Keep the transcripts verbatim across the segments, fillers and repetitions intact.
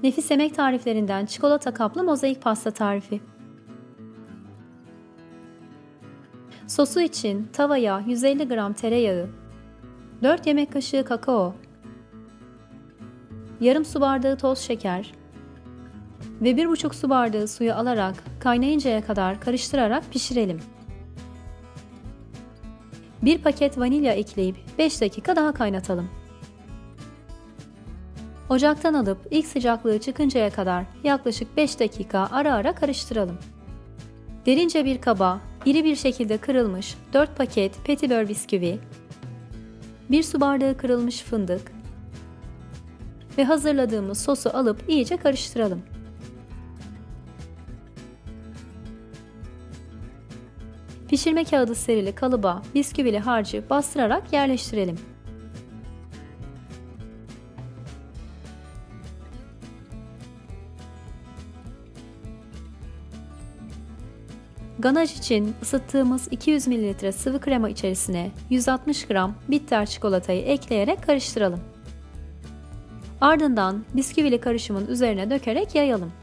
Nefis yemek tariflerinden çikolata kaplı mozaik pasta tarifi. Sosu için tavaya yüz elli gram tereyağı, dört yemek kaşığı kakao, yarım su bardağı toz şeker ve bir buçuk su bardağı suyu alarak kaynayıncaya kadar karıştırarak pişirelim. bir paket vanilya ekleyip beş dakika daha kaynatalım. Ocaktan alıp ilk sıcaklığı çıkıncaya kadar yaklaşık beş dakika ara ara karıştıralım. Derince bir kaba iri bir şekilde kırılmış dört paket petibör bisküvi, bir su bardağı kırılmış fındık ve hazırladığımız sosu alıp iyice karıştıralım. Pişirme kağıdı serili kalıba bisküvili harcı bastırarak yerleştirelim. Ganaj için ısıttığımız iki yüz mililitre sıvı krema içerisine yüz altmış gram bitter çikolatayı ekleyerek karıştıralım. Ardından bisküvili karışımın üzerine dökerek yayalım.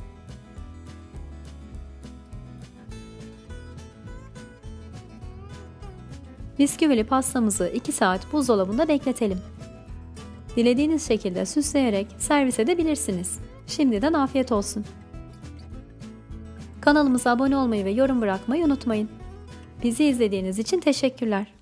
Bisküvili pastamızı iki saat buzdolabında bekletelim. Dilediğiniz şekilde süsleyerek servis edebilirsiniz. Şimdiden afiyet olsun. Kanalımıza abone olmayı ve yorum bırakmayı unutmayın. Bizi izlediğiniz için teşekkürler.